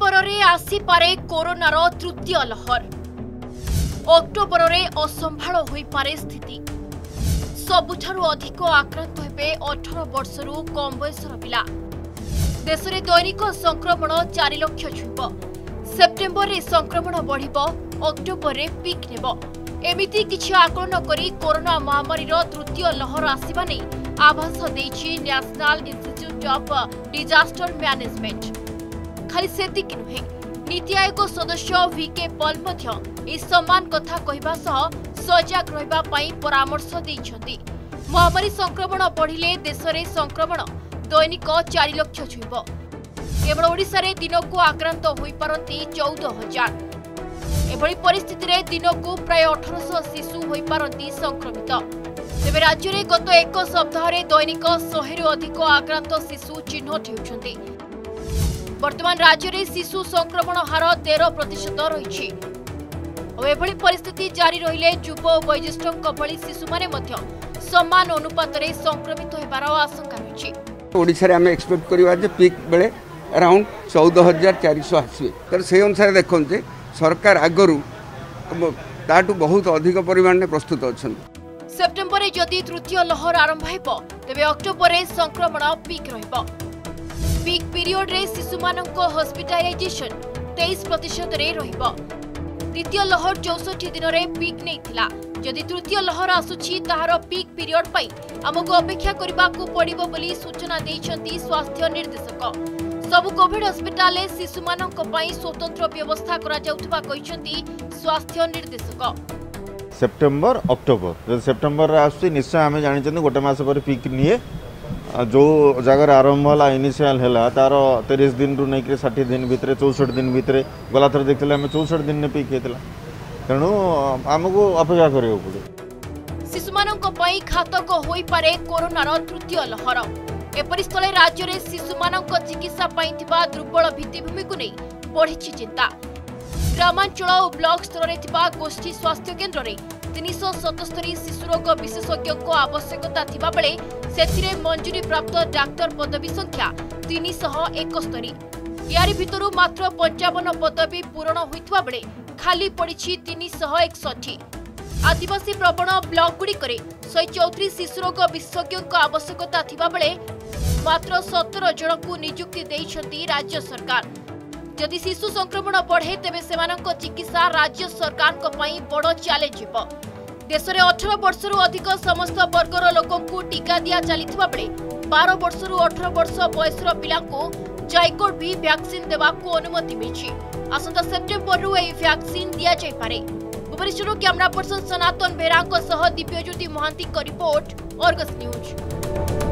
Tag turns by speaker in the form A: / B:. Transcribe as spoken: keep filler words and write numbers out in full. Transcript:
A: September रे आसी पारे कोरोनार तृतीय लहर। अक्टोबर रे असंभाळ होई पारे स्थिति। सबुठारु अधिक आक्रांत हेबे अठारह वर्षरु कम बयसर पिला। देश में दैनिक संक्रमण चार लाख छुईब। सेप्टेम्बर रे संक्रमण बढ़िबो, अक्टोबर रे पीक नेबो। एमिति किछि आकलन करी कोरोना महामारी रो तृतीय लहर आसीबा नै आभास देछि national institute of disaster management. खाली सेतिक नुहे, नीति आयोग सदस्य वीके पॉल मध्य ए समान कथा कहबा सह सजग रहबा पई परामर्श दैछथि। महामारी संक्रमण बढ़िले देश रे संक्रमण दैनिक चार लाख छुईब। केवल ओडिशा रे दिनकू आक्रांत होई पारंती चौदह हजार। एभली परिस्थिति रे दिनकू प्राय अठारह सौ शिशु होई पारंती संक्रमित। तेबे राज्य में गत एक सप्ताह रे दैनिक सौ रु अधिक आक्रांत शिशु चिन्हट हेउछन्ति। वर्तमान राज्य में शिशु संक्रमण हार तेरह प्रतिशत रही। एभली परिस्थिति जारी रहिले युव और वयोज्येष्ठ भली शिशु माने मध्य समान अनुपात रे संक्रमित होबार आशंका रही।
B: ओडिशा रे आमे एक्सपेक्ट करिवा जे पीक बेले अराउंड चौदह हजार चार सौ आसवे। तर से अनुसार देखते सरकार आगरू ताटू बहुत अधिक परिमाण में प्रस्तुत अच्छा।
A: सेप्टेम्बर जदि तृतीय लहर आरंभ हेबो तेबे अक्टोबर रे संक्रमण पीक रहिबो। पीक पीरियड रे शिशु माननको हॉस्पिटलाइजेशन तेईस प्रतिशत रे रहिबो। द्वितीय लहर चौसठ दिन रे पीक नैथिला। जदि तृतीय लहर आसुछि ताहार पीक पीरियड पई हमको अपेक्षा करबाकू पड़िबो बोली सूचना दैछन्ती स्वास्थ्य निर्देशक। सबु कोविड हॉस्पिटल में शिशु माननको पई स्वतंत्र व्यवस्था करा जाउथबा कहिसन्ती स्वास्थ्य निर्देशक।
C: सेप्टेम्बर अक्टोबर जो सेप्टेम्बर आसुछि निश्चय आमे जानिछन्ती गोटे मास पर पीक निए। जो जगह आरंभ होला इनिशियल हैला तार तीस दिन रु नहीं साठ दिन भितर चौसठ दिन भितर गला थर देखते आम चौसठ दिन में पीक होता। तेणु आमको अपेक्षा करियो पड़े।
A: शिशु माननको पई घातक होई पारे कोरोनार तृतीय लहर। एपरि स्थले राज्य में शिशु माननको चिकित्सा पई थिबा दुर्बल भित्तिभूमि को नहीं बढ़िछि चिंता। ग्रामांचल और ब्लॉक स्तर रे थिबा गोष्ठी स्वास्थ्य केन्द्र रे तीन सौ सतस्तरी शिशुरोग विशेषज्ञ को आवश्यकता थिबा बेले सेथिरे मंजूरी प्राप्त डाक्तर पदवी संख्या तीन सौ एकस्तरी। यारी भितरु मात्र पंचावन पदवी पूरण होइतबा बेले खाली पड़िछि तीन सौ एकसठ। आदिवासी प्रवण ब्लॉक गुड़िकरे शहे चौतीस शिशुरोग विशेषज्ञ को आवश्यकता थिबा बेले मात्र सतर जन को नियुक्ति देइछन्ती राज्य सरकार। जदि शिशु संक्रमण बढ़े तेबे सेमानक चिकित्सा राज्य सरकार को पई बड़ चैलेंज हेबो। देश में अठारह वर्षरु अधिक समस्त वर्गर लोकंकु टीका दिया चलिथिबा बेले बारह वर्षरु अठारह वर्ष बयसर पिलांकु जायकोड भी वैक्सीन देबाकू अनुमति मिलिछि। आसंता सेप्टेम्बर रु एही वैक्सीन दिया जाय पारे। भुवनेश्वर कैमरा पर्सन सनातन बेरांक सह दिव्यज्योति महांती का रिपोर्ट, अर्गस न्यूज।